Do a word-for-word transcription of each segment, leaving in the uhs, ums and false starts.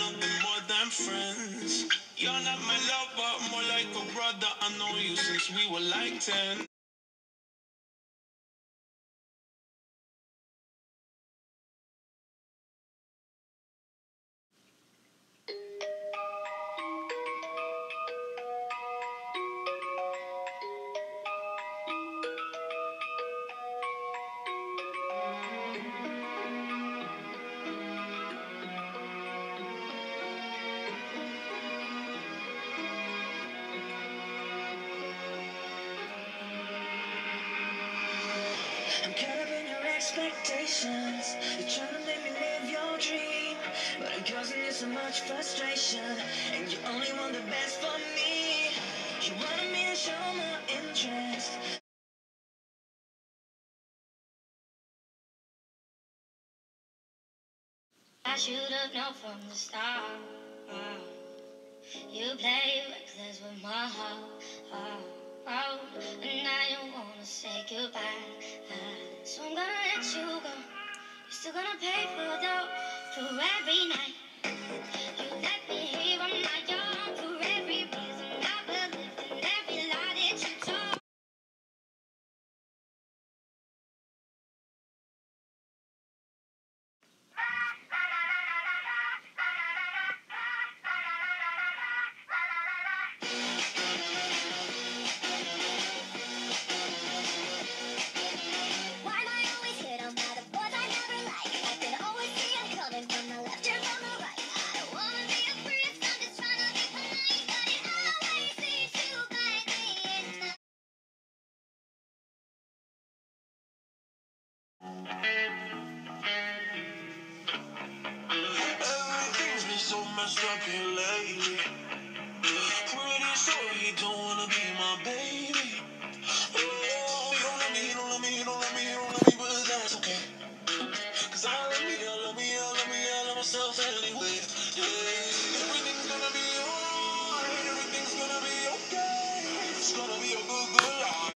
nothing more than friends. You're not my lover, more like a brother. I know you since we were like ten. I'm caught up in your expectations. You're trying to make me live your dream, but I'm causing you so much frustration, and you only want the best for me. You wanted me to show more interest. I should have known from the start. uh, You play reckless with my heart. uh, oh, And now you wanna say goodbye. uh, So I'm gonna let you go. You're still gonna pay for the for every night. You let me hear I'm not young for every reason I believed in every lie that you told. Why am I always hit on by the boys I never like? I can always see them coming from the left or from the right. I don't wanna be a priest, I'm just trying to be polite, but it always seems to bite me in the Everything's been so messed up here lately. Pretty sure he don't wanna be my baby. Oh, he don't love me, he don't love me, he don't love me, he don't love me, but that's okay. Cause I love me, I love me, I love me, I love myself anyway. Yeah, everything's gonna be alright, everything's gonna be okay. It's gonna be a good, good life.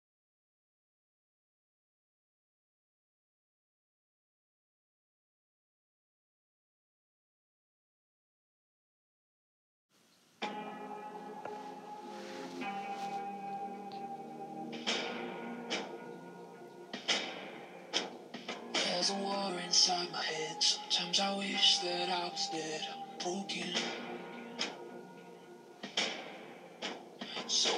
There's a war inside my head. Sometimes I wish that I was dead, broken. So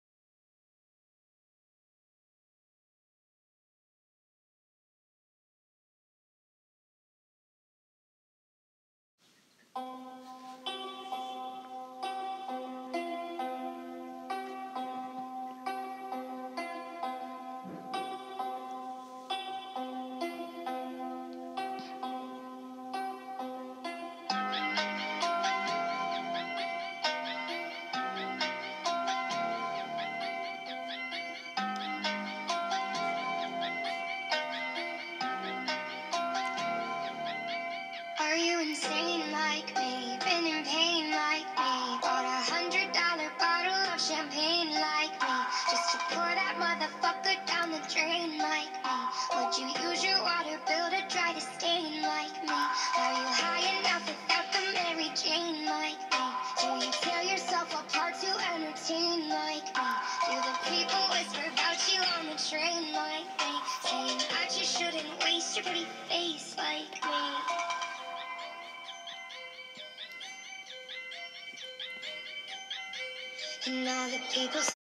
Are you insane like me? Been in pain like me? Bought a hundred dollar bottle of champagne like me, just to pour that motherfucker down the drain like me? Would you use your water bill to dry the stain like me? Are you high enough without the Mary Jane like me? Do you tear yourself apart to entertain like me? Do the people whisper about you on the train like me, saying I just shouldn't waste your pretty face like me? And all the people